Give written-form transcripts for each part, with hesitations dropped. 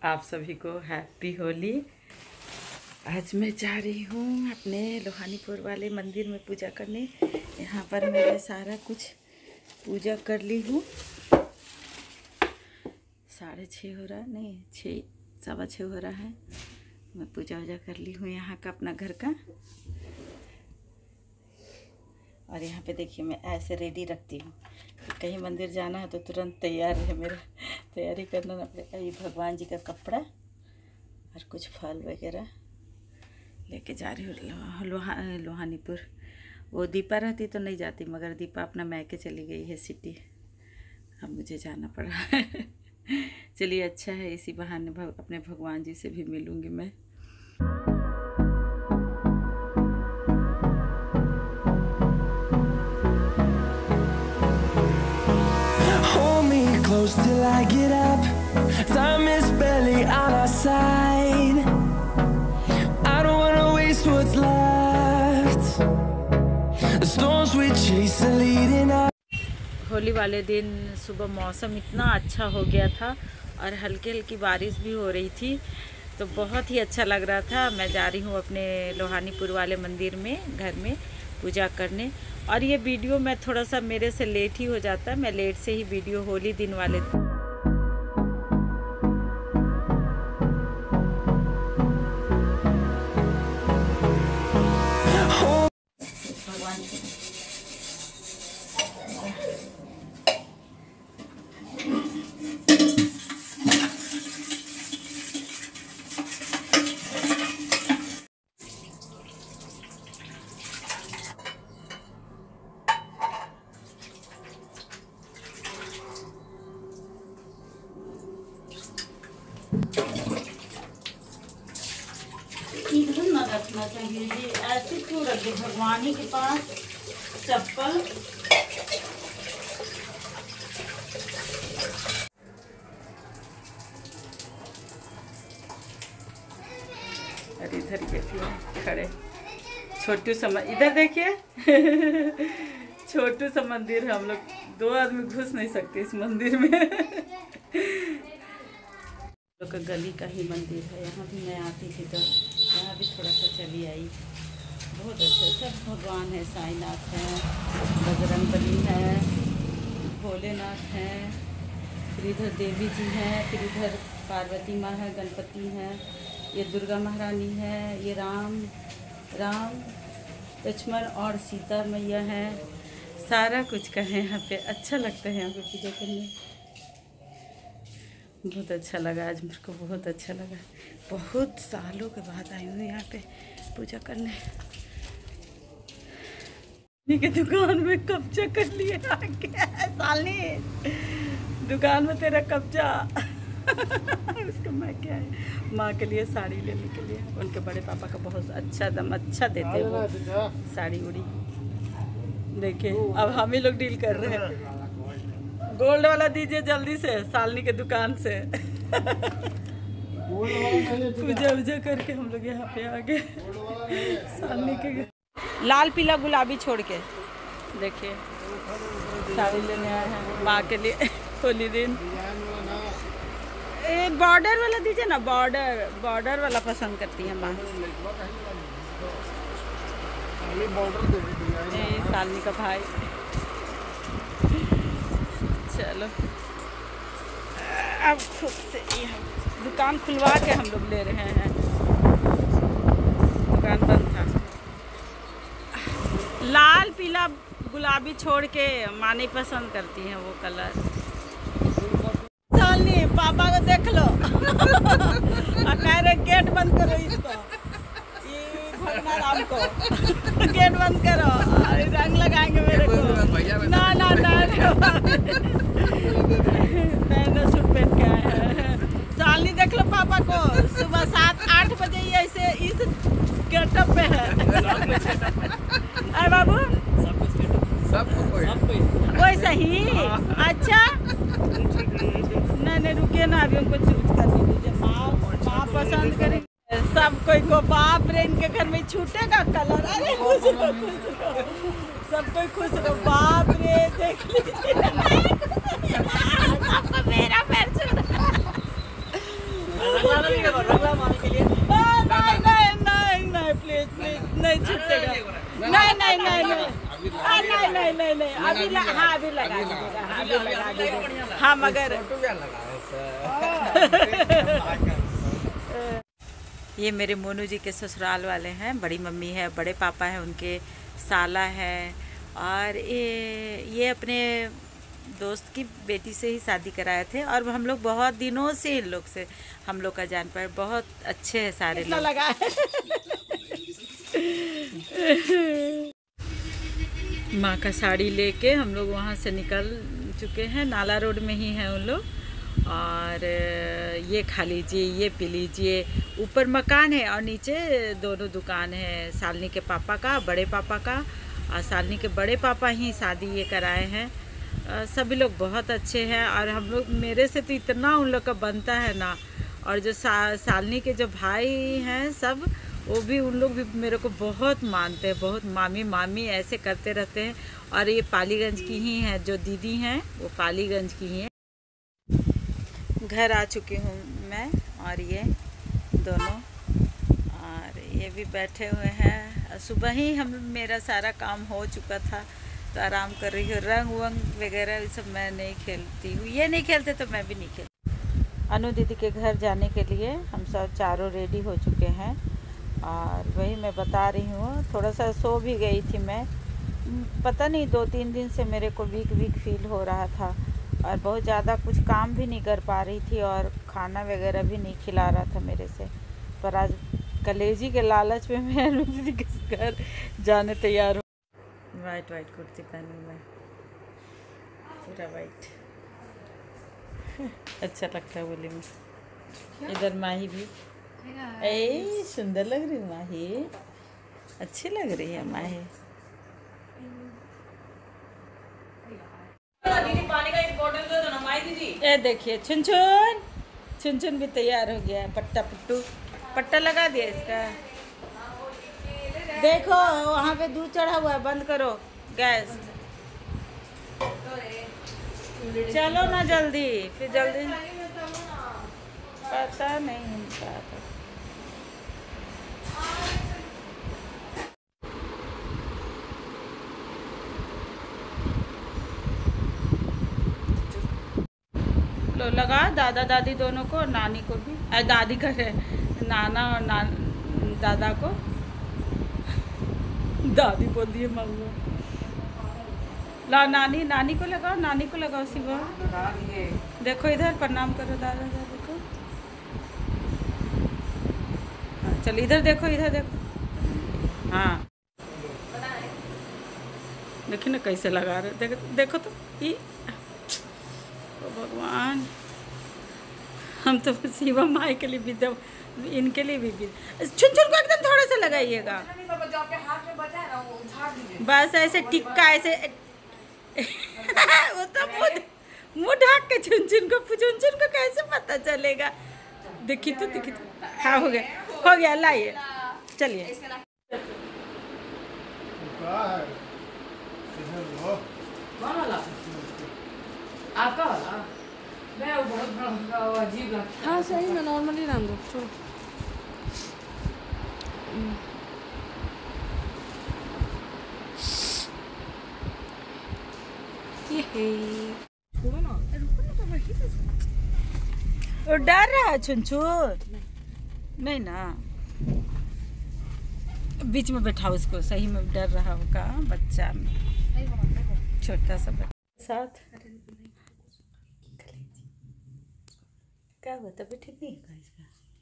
आप सभी को हैप्पी होली। आज मैं जा रही हूँ अपने लोहानीपुर वाले मंदिर में पूजा करने। यहाँ पर मैंने सारा कुछ पूजा कर ली हूँ। 6:30 हो रहा है, नहीं 6, 6:15 हो रहा है। मैं पूजा वूजा कर ली हूँ यहाँ का, अपना घर का। और यहाँ पे देखिए मैं ऐसे रेडी रखती हूँ, कहीं मंदिर जाना है तो तुरंत तैयार है। मेरा तैयारी करना ना पड़ेगा। ये भगवान जी का कपड़ा और कुछ फल वगैरह लेके जा रही हूँ लोहानीपुर। वो दीपा रहती तो नहीं जाती, मगर दीपा अपना मैके चली गई है सिटी। अब मुझे जाना पड़ा है। चलिए अच्छा है, इसी बहाने अपने भगवान जी से भी मिलूँगी मैं। Till I get up, time is barely on our side. I don't wanna waste what's left. The storms we chase are leading us. Holi वाले दिन सुबह मौसम इतना अच्छा हो गया था और हल्की हल्की बारिश भी हो रही थी, तो बहुत ही अच्छा लग रहा था। मैं जा रही हूँ अपने लोहानीपुर वाले मंदिर में, घर में पूजा करने। और ये वीडियो मैं थोड़ा सा मेरे से लेट ही हो जाता है, मैं लेट से ही वीडियो होली दिन वाले भगवान इधर न रखना चाहिए, ये ऐसे क्यों रख दो भगवान ही के पास चप्पल। अरे इधर देखिए खड़े छोटू सा, इधर देखिए छोटू सा मंदिर है। हम लोग 2 आदमी घुस नहीं सकते इस मंदिर में। लोग का गली का ही मंदिर है। यहाँ भी मैं आती थी तो यहाँ भी थोड़ा सा चली आई। बहुत अच्छे सब भगवान है, साईनाथ हैं, बजरंगबली हैं, भोलेनाथ हैं, फिर इधर देवी जी हैं, फिर इधर पार्वती माँ है, गणपति हैं, ये दुर्गा महारानी है, ये राम लक्ष्मण और सीता मैया हैं। सारा कुछ का है यहाँ पे। अच्छा लगता है यहाँ पे पूजा करने, बहुत अच्छा लगा। आज मेरे को बहुत अच्छा लगा। बहुत सालों के बाद आई हूँ यहाँ पे पूजा करने। के दुकान में कब्जा कर लिया सालनी, दुकान में तेरा कब्जा। उसका मैं क्या है, माँ के लिए साड़ी लेने के लिए। उनके बड़े पापा का बहुत अच्छा दम अच्छा देते वो साड़ी उड़ी। देखिए अब हम ही लोग डील कर रहे हैं। गोल्ड वाला दीजिए जल्दी से, सालनी के दुकान से। पूजा वूजा करके हम लोग यहाँ पे आ गए सालनी के। लाल पीला गुलाबी छोड़ के देखिए साड़ी लेने आए हैं माँ के लिए होली दिन। बॉर्डर वाला दीजिए ना, बॉर्डर वाला पसंद करती है माँ। सालनी का भाई। चलो अब खुद से दुकान खुलवा के हम लोग ले रहे हैं। दुकान बंद था। लाल पीला गुलाबी छोड़ के माँ नहीं पसंद करती हैं वो कलर। सालनी पापा को देख लो और कह रहे गेट बंद करो इसको, ये भगना राम को गेट बंद करो, रंग लगाएंगे मेरे को। ना नया सूट पहन के आए हैं। सालनी देख लो पापा को, सुबह 7-8 बजे ही ऐसे इस गेटअप पे है। अरे बाबू वैसा ही। अच्छा नहीं रुकिए ना, अभी उनको चूज करने दीजिए। माँ पसंद करेंगे। सब कोई को बाप रे, इनके घर में छूटेगा कलर। अरे खुश रहो, सब कोई खुश रहो। बाप रे देख लीजिए सबको मेरा पैर छूटा। नहीं अभी हाँ अभी लगा दीजिएगा, हाँ अभी लगा दीजिएगा, हाँ मगर ये मेरे मोनू जी के ससुराल वाले हैं, बड़ी मम्मी है, बड़े पापा हैं, उनके साला है, और ये अपने दोस्त की बेटी से ही शादी कराए थे, और हम लोग बहुत दिनों से इन लोग से हम लोग का जान पाए, बहुत अच्छे हैं सारे लोग। लगा माँ का साड़ी लेके हम लोग वहाँ से निकल चुके हैं, नाला रोड में ही हैं उन लोग, और ये खा लीजिए, ये पी लीजिए, ऊपर मकान है और नीचे दोनों दुकान है, शालिनी के पापा का, बड़े पापा का, और शालिनी के बड़े पापा ही शादी ये कराए हैं। सभी लोग बहुत अच्छे हैं, और हम लोग मेरे से तो इतना उन लोग का बनता है ना, और जो शालिनी के जो भाई हैं सब, वो भी उन लोग भी मेरे को बहुत मानते हैं, बहुत मामी मामी ऐसे करते रहते हैं। और ये पालीगंज की ही हैं, जो दीदी हैं वो पालीगंज की ही हैं। घर आ चुकी हूँ मैं और ये दोनों, और ये भी बैठे हुए हैं। सुबह ही मेरा सारा काम हो चुका था, तो आराम कर रही हूँ। रंग वंग वगैरह ये सब मैं नहीं खेलती हूँ, ये नहीं खेलते तो मैं भी नहीं खेलती। अनु दीदी के घर जाने के लिए हम सब चारों रेडी हो चुके हैं, और वही मैं बता रही हूँ। थोड़ा सा सो भी गई थी मैं, पता नहीं 2-3 दिन से मेरे को वीक फील हो रहा था, और बहुत ज़्यादा कुछ काम भी नहीं कर पा रही थी, और खाना वगैरह भी नहीं खिला रहा था मेरे से। पर आज कलेजी के लालच में मैं अनु दीदी के घर जाने तैयार हूँ। वाइट कुर्ती पहनी मैं, पूरा वाइट अच्छा लगता है बोली में। इधर माही भी, ए सुंदर लग रही है माही, अच्छी लग रही है माही। पानी का एक बोतल दे दो ना माही दीदी। ए देखिए छुन भी तैयार हो गया है, पट्टा लगा दिया इसका। देखो वहाँ पे दूध चढ़ा हुआ है, बंद करो गैस। चलो ना जल्दी, फिर जल्दी पता नहीं क्या था। लो लगा दादा दादी दोनों को, नानी को भी, दादी का नाना और दादा को, दादी बोल दिए मम्मी। ला नानी को लगाओ शिवा। देखो इधर प्रणाम करो दादा दादी को। चल इधर देखो हाँ देखिए ना कैसे लगा रहे, देखो तो ये, ओ भगवान, हम तो शिवा माई के लिए भी दो, इनके लिए भी छुन को एकदम थोड़ा सा लगाइएगा, बस ऐसे टिक्का ऐसे वो तो मुँह ढाक के छुन को कैसे पता चलेगा। देखी तो हाँ हो गया लाइए, चलिए। आपका वाला मैं बहुत बड़ा अजीब लगता है। हाँ सही में नॉर्मली नाम दो, छोड़ो। ये छोड़ो ना, रुको ना, तो वही तो डर रहा है छुन नहीं ना, बीच में बैठा उसको, सही में डर रहा होगा बच्चा में, छोटा सा बच्चा साथ। क्या हुआ, तबीयत ठीक नहीं है इसका?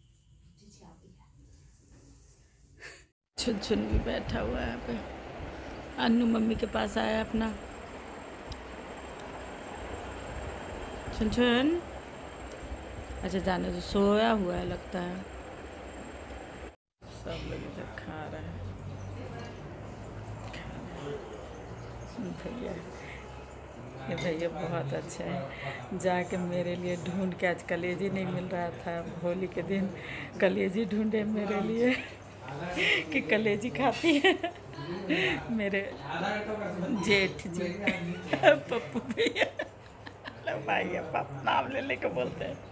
छुन भी बैठा हुआ है यहाँ पे, अन्नू मम्मी के पास आया अपना। छुन अच्छा जाने तो सोया हुआ है लगता है। सब लोग इधर खा रहे हैं। भैया बहुत अच्छा है, जाके मेरे लिए ढूंढ के, आज कलेजी नहीं मिल रहा था, होली के दिन कलेजी ढूंढे मेरे लिए कि कलेजी खाती है मेरे जेठ जी पप्पू भैया, भाई पापा नाम ले लेके बोलते हैं।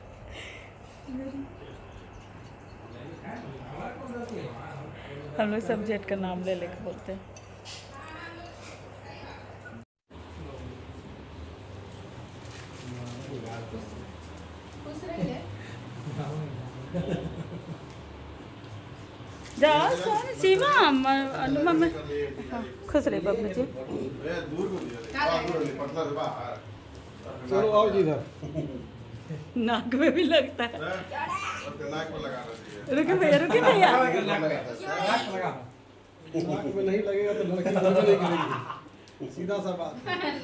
हम लोग सब जेठ का नाम ले लेके बोलते हैं। जाओ सोन शिवम अनुमा में खुश रहे बबलू जी। चलो आओ जी इधर। नाक में भी लगता है। रुके भैया रुके भैया। नाक में नहीं लगेगा तो लड़की नहीं करेगी, सीधा सा बात।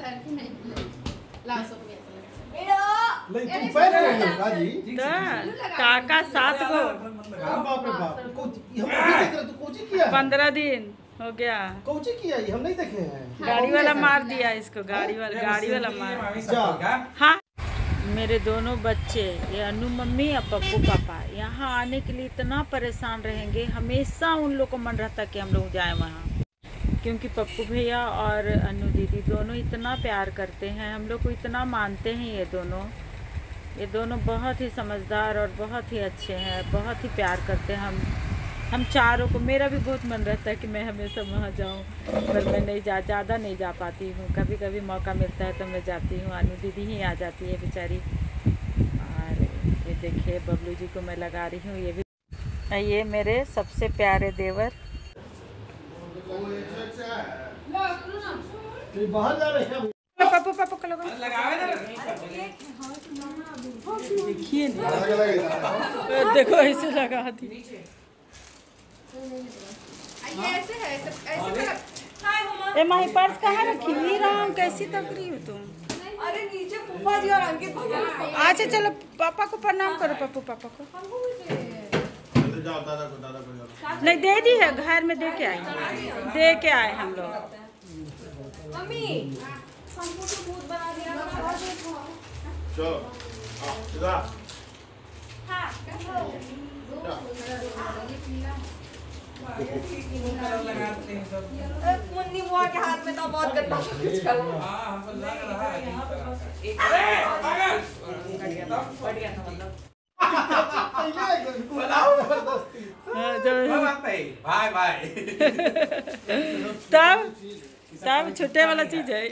नहीं तुम पहले रहो बाजी। काका 7 को बाप रे बाप, हम नहीं देख रहे, तू कोची किया है? 15 दिन हो गया। कोची किया ये हम नहीं देखे हैं। गाड़ी वाला मार दिया इसको, गाड़ी वाला मार। हाँ मेरे दोनों बच्चे, ये अनु मम्मी और पप्पू पापा यहाँ आने के लिए इतना परेशान रहेंगे। हमेशा उन लोग को मन रहता कि हम लोग जाएं वहाँ, क्योंकि पप्पू भैया और अनु दीदी दोनों इतना प्यार करते हैं, हम लोग को इतना मानते हैं। ये दोनों बहुत ही समझदार और बहुत ही अच्छे हैं, बहुत ही प्यार करते हैं हम चारों को। मेरा भी बहुत मन रहता है कि मैं हमेशा वहाँ जाऊँ, पर मैं नहीं ज़्यादा नहीं जा पाती हूँ। कभी कभी मौका मिलता है तो मैं जाती हूँ। अनु दीदी ही आ जाती है बेचारी। और ये देखिए बबलू जी को मैं लगा रही हूँ। ये मेरे सबसे प्यारे देवर। बाहर जा रहे हैं। पप्पू को लगावे ना। देखिए देखो ऐसे लगा दी। ऐसे है ए माही पर्स कहाँ रखी? राम कैसी तक रही हो तुम? अरे नीचे फूफा जी और अंकित भैया। अच्छा चलो पापा को प्रणाम करो। पप्पू पापा को नहीं दे दी है, घर में दे के आए हम लोग। मम्मी हमको तो भूत बना दिया। चलो हाँ मुन्नी बुआ के हाथ में तो बहुत गंदा सब कुछ कर तब छुट्टे वाला चीज है।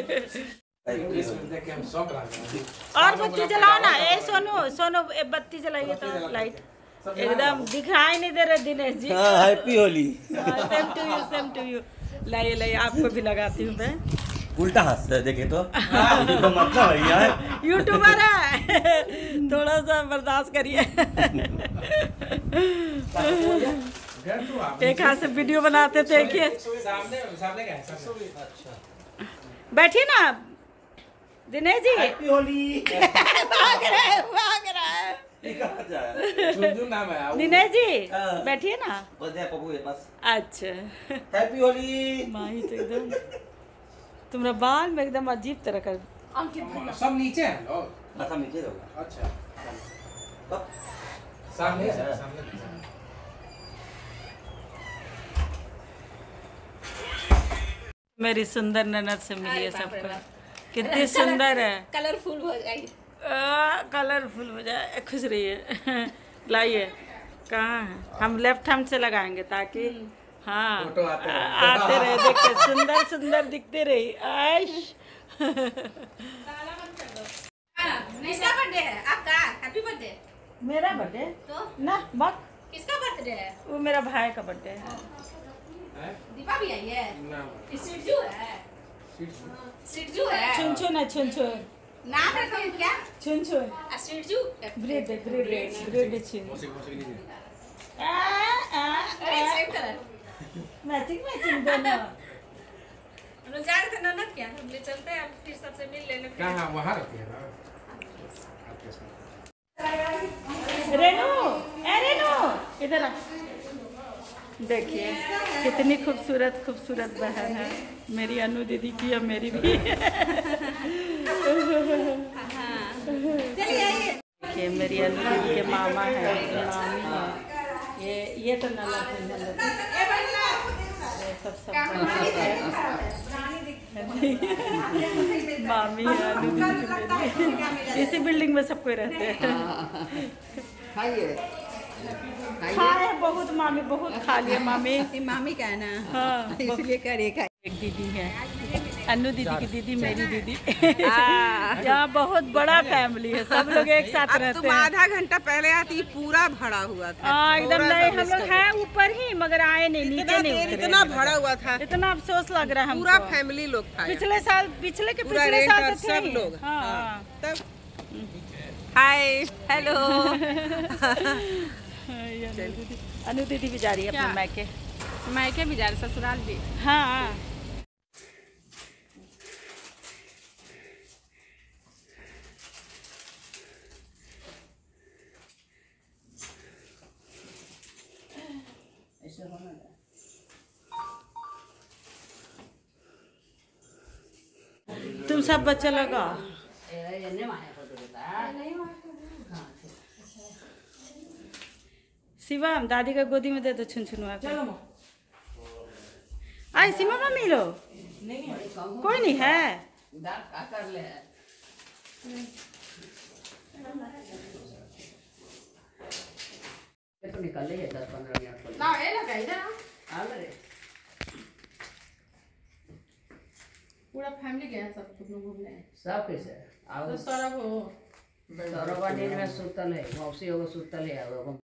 और बत्ती जलाओ ना। ए सोनू बत्ती जलाइए तो लाइट एकदम दिखाई नहीं दे रहे Dinesh ji. Happy Holi. Same to you. लाइए आपको भी लगाती हूँ मैं। उल्टा हाथ से देखे तो मतलब भैया यूट्यूबर है, थोड़ा सा बर्दाश्त करिए। एक हाथ से वीडियो बनाते थे। बैठिए ना दिनेश जी। हैप्पी होली। भाग रहा है दिनेश जी, बैठिए ना। अच्छा हैप्पी होली। माही तो एकदम तुम्हारा बाल में एकदम अजीब तरह का। सब नीचे है लोग। सब नीचे होगा। अच्छा सामने मेरी सुंदर ननद से मिली है सबको। कितनी सुंदर है। कलरफुल हो जाएगी। कलरफुल हो जाए। खुश रहिए। लाइए कहाँ है? हम लेफ्ट हैंड से लगाएंगे ताकि हाँ आते रहे, देख के सुंदर दिखते रही। किसका बर्थडे है आपका? Happy birthday. मेरा बर्थडे तो ना बक। किसका बर्थडे है? वो मेरा भाई का बर्थडे है। दीपा भी आई है। सिरजू है। सिरजू है। छुन नाम रखो क्या? छुन सिरजू। ब्रेड छुन। अरे सेम कलर। मैचिंग दोनों। अनुजान का ननद क्या? हम ले चलते हैं फिर सबसे मिल लेने। कहाँ वहाँ रखी है ना। रेनू इधर आ। देखिए कितनी खूबसूरत बहन है मेरी अनु दीदी की और मेरी भी। देखिए मेरी अनु दीदी के मामा है, मामी है। ये तो ननद सब मामी है अनु दीदी इसी बिल्डिंग में सब कोई रहते हैं। खाए बहुत मामी, बहुत खा लिया मामी। मामी का है ना। हाँ इसलिए करेगा। एक दीदी है अन्नू दीदी की दीदी मेरी दीदी। यहाँ बहुत बड़ा फैमिली है, सब लोग एक साथ रहते तुम हैं। आधा घंटा पहले आती पूरा भरा हुआ था। एकदम नहीं, हम लोग हैं ऊपर ही मगर आए नहीं, नीचे नहीं उतरे। इतना भरा हुआ था, इतना अफसोस लग रहा है हमको। पूरा फैमिली लोग था। पिछले साल पिछले पूरा साल रेंटर तो थे सब ही। लोग। हाँ। तब हाय हेलो। अनु दीदी भी जा रही है अपने मायके। मायके भी जा रहे, ससुराल भी। हाँ। तुम सब बच्चा लगा शिवम दादी का गोदी में दे दो छुनछुनुआ को। आई सीमा मम्मी लो, कोई नहीं है। तो निकल ले 10-15 मिनट ना ए लगा इधर आ रे। पूरा फैमिली गया सब तुम लोग घूमने। सब कैसे आओ तो सौरभ हो सौरभ दिन में सुतल है, मौसी होगा सुतल है।